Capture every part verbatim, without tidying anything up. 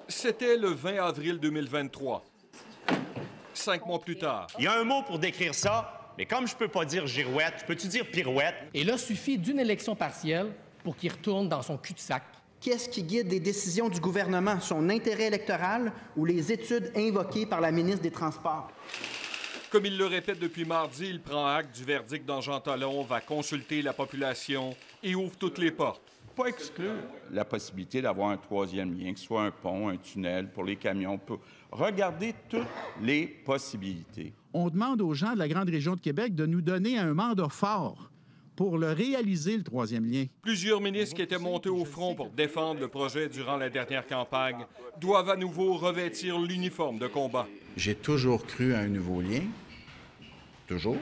C'était le vingt avril deux mille vingt-trois. Cinq mois plus tard. Il y a un mot pour décrire ça, mais comme je peux pas dire girouette, peux-tu dire pirouette? Et là, suffit d'une élection partielle pour qu'il retourne dans son cul-de-sac. Qu'est-ce qui guide les décisions du gouvernement? Son intérêt électoral ou les études invoquées par la ministre des Transports? Comme il le répète depuis mardi, il prend acte du verdict dans Jean Talon, va consulter la population et ouvre toutes les portes. Pas exclure la possibilité d'avoir un troisième lien, que ce soit un pont, un tunnel pour les camions. Pour regarder toutes les possibilités. On demande aux gens de la grande région de Québec de nous donner un mandat fort pour le réaliser, le troisième lien. Plusieurs ministres qui étaient montés au front pour défendre le projet durant la dernière campagne doivent à nouveau revêtir l'uniforme de combat. J'ai toujours cru à un nouveau lien. Toujours.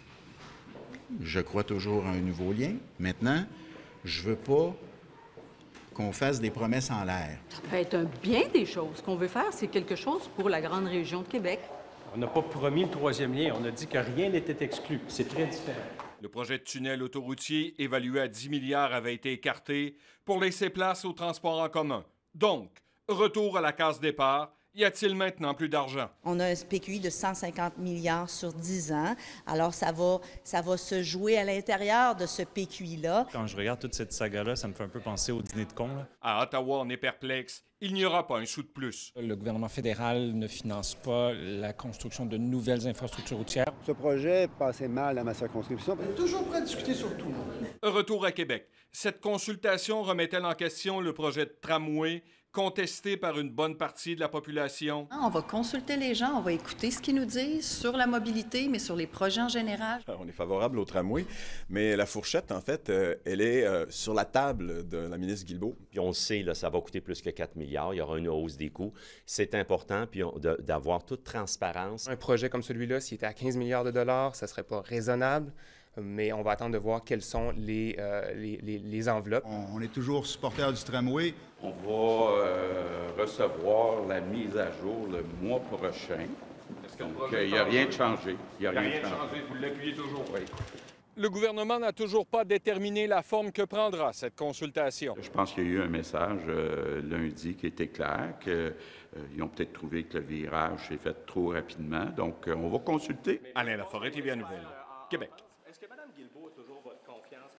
Je crois toujours à un nouveau lien. Maintenant, je veux pas qu'on fasse des promesses en l'air. Ça peut être un bien des choses. Ce qu'on veut faire, c'est quelque chose pour la grande région de Québec. On n'a pas promis le troisième lien. On a dit que rien n'était exclu. C'est très différent. Le projet de tunnel autoroutier, évalué à dix milliards, avait été écarté pour laisser place au transport en commun. Donc, retour à la case départ. Y a-t-il maintenant plus d'argent? On a un P Q I de cent cinquante milliards sur dix ans. Alors, ça va, ça va se jouer à l'intérieur de ce P Q I-là. Quand je regarde toute cette saga-là, ça me fait un peu penser au dîner de cons. Là. À Ottawa, on est perplexe. Il n'y aura pas un sou de plus. Le gouvernement fédéral ne finance pas la construction de nouvelles infrastructures routières. Ce projet passait mal à ma circonscription. On est toujours prêt à discuter sur tout. Retour à Québec. Cette consultation remet-elle en question le projet de tramway contesté par une bonne partie de la population? On va consulter les gens, on va écouter ce qu'ils nous disent sur la mobilité, mais sur les projets en général. On est favorable au tramway, mais la fourchette, en fait, euh, elle est euh, sur la table de la ministre Guilbeault. Puis on le sait, là, ça va coûter plus que quatre milliards, il y aura une hausse des coûts. C'est important puis on, de, d'avoir toute transparence. Un projet comme celui-là, s'il était à quinze milliards de dollars, ça ne serait pas raisonnable. Mais on va attendre de voir quelles sont les, euh, les, les, les enveloppes. On, on est toujours supporters du tramway. On va euh, recevoir la mise à jour le mois prochain. Donc, il n'y a rien de changé. Il n'y a rien de changé. Vous l'appuyez toujours. Oui. Le gouvernement n'a toujours pas déterminé la forme que prendra cette consultation. Je pense qu'il y a eu un message euh, lundi qui était clair, qu'ils euh, ont peut-être trouvé que le virage s'est fait trop rapidement. Donc, euh, on va consulter. Alain Laforêt, T V A Nouvelles, Québec.